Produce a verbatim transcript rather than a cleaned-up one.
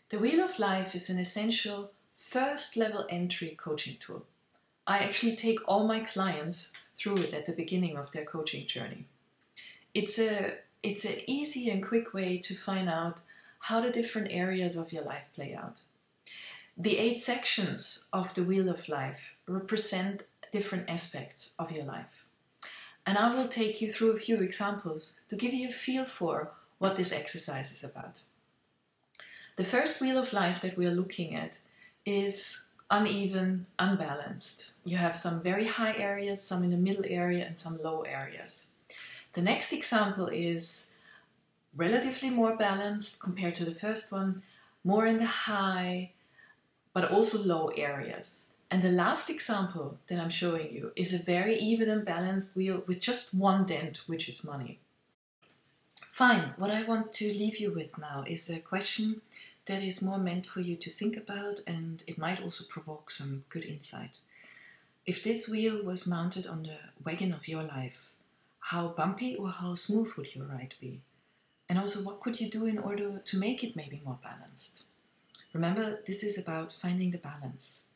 The Wheel of Life is an essential first level entry coaching tool. I actually take all my clients through it at the beginning of their coaching journey. It's a it's an easy and quick way to find out how the different areas of your life play out. The eight sections of the Wheel of Life represent different aspects of your life. And I will take you through a few examples to give you a feel for what this exercise is about. The first Wheel of Life that we are looking at is uneven, unbalanced. You have some very high areas, some in the middle area, and some low areas. The next example is relatively more balanced compared to the first one, more in the high, but also low areas. And the last example that I'm showing you is a very even and balanced wheel with just one dent, which is money. Fine, what I want to leave you with now is a question that is more meant for you to think about, and it might also provoke some good insight. If this wheel was mounted on the wagon of your life, how bumpy or how smooth would your ride be? And also, what could you do in order to make it maybe more balanced? Remember, this is about finding the balance.